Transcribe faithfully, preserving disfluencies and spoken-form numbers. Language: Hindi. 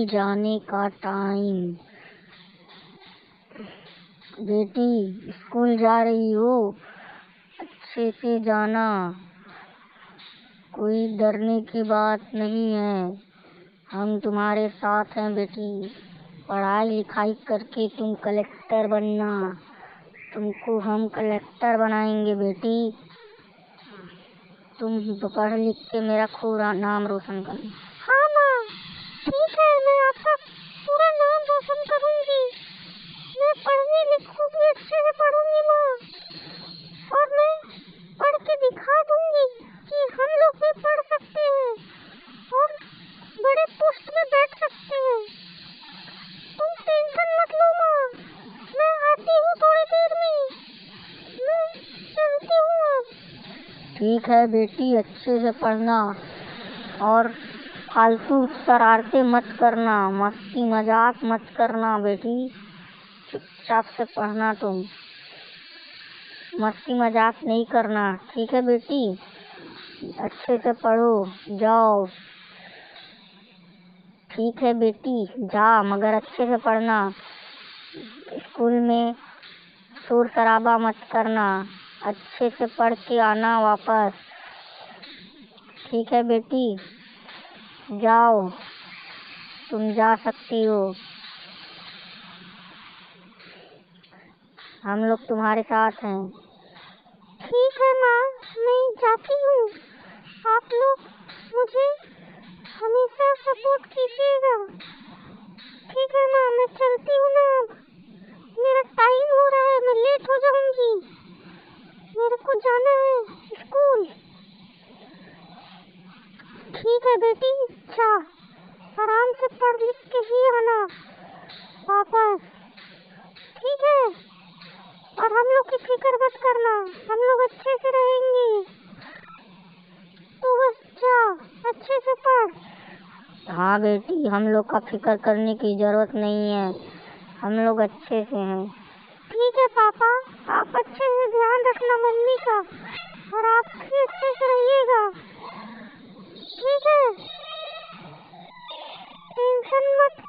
स्कूल जाने का टाइम। बेटी स्कूल जा रही हो, अच्छे से जाना, कोई डरने की बात नहीं है। हम तुम्हारे साथ हैं बेटी। पढ़ाई लिखाई करके तुम कलेक्टर बनना, तुमको हम कलेक्टर बनाएंगे बेटी। तुम पढ़ लिख के मेरा खूब नाम रोशन करना। हाँ माँ, ठीक है, मैं आपका पूरा नाम रोशन करूंगी। मैं पढ़ने लिखूंगी, अच्छे से पढ़ूंगी माँ, और मैं पढ़ के दिखा दूंगी कि हम लोग भी पढ़ सकते हैं और बड़े पोस्ट में बैठ सकते हैं। तुम टेंशन मत लो माँ, मैं आती हूँ थोड़ी देर में, मैं चलती हूँ अब। ठीक है बेटी, अच्छे से पढ़ना और फालतू शरारतें मत करना, मस्ती मजाक मत करना बेटी। चुपचाप से पढ़ना, तुम मस्ती मजाक नहीं करना, ठीक है बेटी। अच्छे से पढ़ो, जाओ। ठीक है बेटी, जा, मगर अच्छे से पढ़ना। स्कूल में शोर शराबा मत करना, अच्छे से पढ़ के आना वापस। ठीक है बेटी, जाओ, तुम जा सकती हो। हम लोग तुम्हारे साथ हैं। ठीक है माँ, मैं जाती हूँ। आप लोग मुझे हमेशा सपोर्ट कीजिएगा। ठीक है माँ, मैं चलती हूँ ना, अब मेरा टाइम हो रहा है, मैं लेट हो जाऊंगी, मेरे को जाना है स्कूल। ठीक है बेटी, अच्छा, आराम से पढ़ लिख के ही आना वापस, ठीक है। और हम लोग की फिक्र मत करना, हम लोग अच्छे से रहेंगे। तो बस जा, अच्छे से पढ़। हाँ बेटी, हम लोग का फिक्र करने की जरूरत नहीं है, हम लोग अच्छे से हैं। ठीक है पापा, आप अच्छे से ध्यान रखना मम्मी का, और आप भी अच्छे से रहिएगा, ठीक है। टेंशन मत